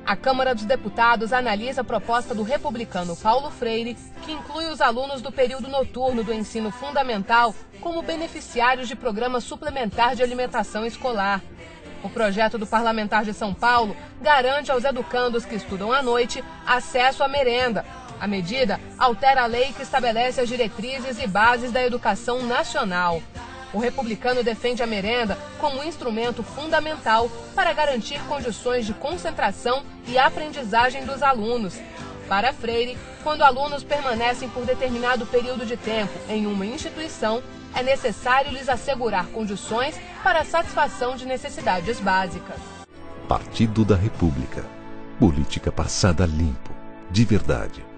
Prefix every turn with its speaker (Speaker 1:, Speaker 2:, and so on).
Speaker 1: A Câmara dos Deputados analisa a proposta do republicano Paulo Freire, que inclui os alunos do período noturno do ensino fundamental como beneficiários de programa suplementar de alimentação escolar. O projeto do parlamentar de São Paulo garante aos educandos que estudam à noite acesso à merenda. A medida altera a lei que estabelece as diretrizes e bases da educação nacional. O republicano defende a merenda como instrumento fundamental para garantir condições de concentração e aprendizagem dos alunos. Para Freire, quando alunos permanecem por determinado período de tempo em uma instituição, é necessário lhes assegurar condições para a satisfação de necessidades básicas.
Speaker 2: Partido da República. Política passada limpo, de verdade.